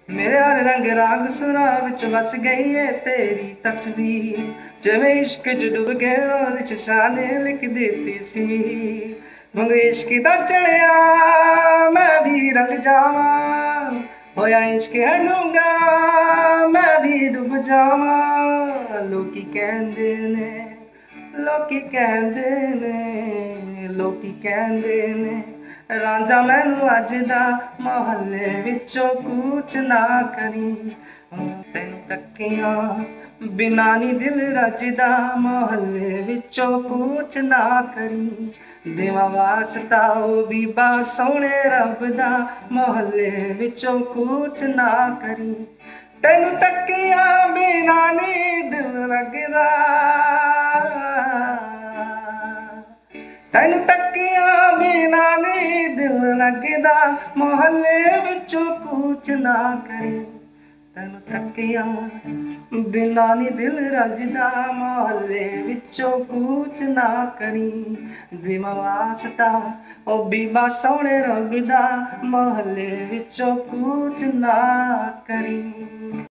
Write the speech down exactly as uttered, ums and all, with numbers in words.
मेरे हर रंग राग सुरा विच बस गई है तेरी तस्वीर। जिवें इश्क च डुब गया और शाने लिख देती सी। मंग इश्क दा चढ़िया मैं भी रंग जावा, होया इश्क है डूंगा मैं भी डुब जावा। लोकी कहंदे ने लोकी कहंदे ने लोकी कहंदे ने रांझा मैनू अज दा मोहल्ले विचों कूच ना करी। तेन तकिया बिना नी दिल रजदा मोहल्ले विचों कूच ना करी। देवा वास्ता ओ बीबा सोहणे रब दा मोहल्ले विचों कूच ना करी। तेनू तकिया बिना नी दिल लगदा, तेनू तकिया बिना नी दिल लगदा मोहल्ले विचों कूच ना करी। तेनू तकिया बिना नी दिल रजदा मोहल्ले विचों कूच ना करी। दिवा वास्ता ओ बीबा सोहणे रब दा मोहल्ले विचों कूच ना करी।